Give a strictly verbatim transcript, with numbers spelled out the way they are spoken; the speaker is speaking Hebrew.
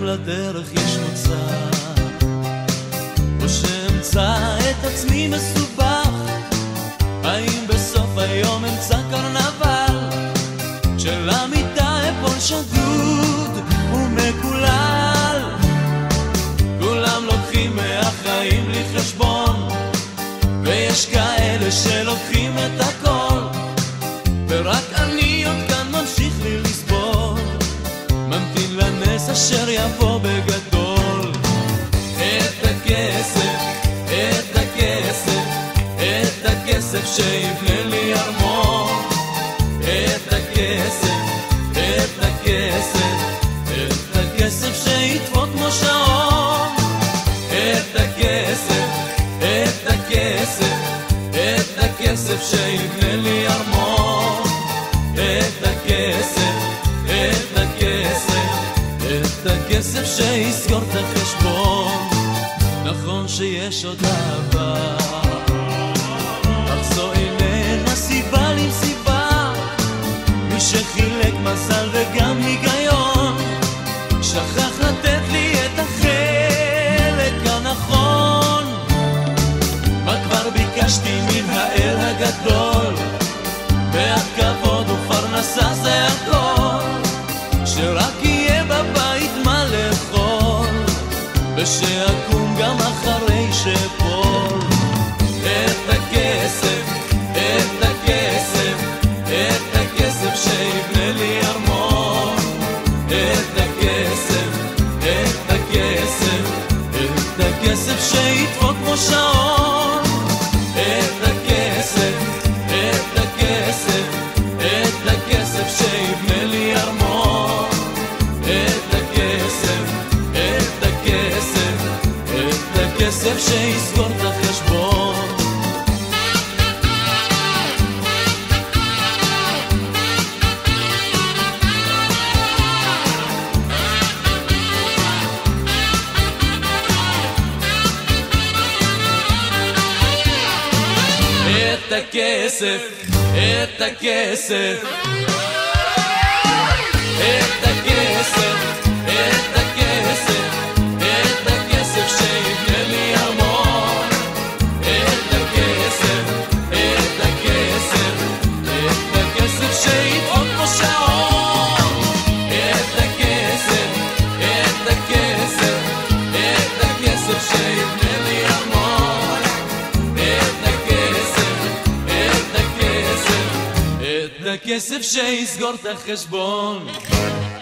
ולדרך יש מוצא, או שאמצא את עצמי מסובך. האם בסוף היום אמצא קרנבל של המיטה אפול שדוד ומקולל? כולם לוקחים מהחיים לי חשבון, ויש כאלה שלוקחים את הכל, ורק אני עוד כאן ממשיך לי לסבול, ממתין לנס אשר יבוא בגדול. את הכסף, את הכסף, את הכסף שיבנה לי ארמון, את הכסף, את הכסף, את הכסף שידפוק כמו שעון, את הכסף, את הכסף, את הכסף שיבנה לי ארמון, את הכסף, את הכסף, את הכסף שיסגור את החשבון. נכון שיש עוד אהבה, אך זו איננה סיבה למסיבה. מי שחילק מזל וגם היגיון, שכח לתת לי את החלק הנכון. מה כבר ביקשתי מן האל הגדול, ואת כבוד ופרנסה זה הכל, שרק יהיה בבית מה לאכול, ושאקום גם אחרי שפול. את הכסף, את הכסף, את הכסף שיבנה לי ארמון, את הכסף, את הכסף, את הכסף שידפוק כמו שעון, את הכסף, את הכסף, את הכסף שיבנה לי ארמון, את הכסף, את הכסף, את הכסף שיסגור את החשבון. את הכסף, את הכסף, את הכסף, את הכסף, את הכסף שיבנה לי ארמון, את הכסף, את הכסף, את הכסף שידפוק כמו שעון, את הכסף, את הכסף, את הכסף שיבנה לי ארמון, את הכסף, את הכסף, את הכסף שיסגור את החשבון.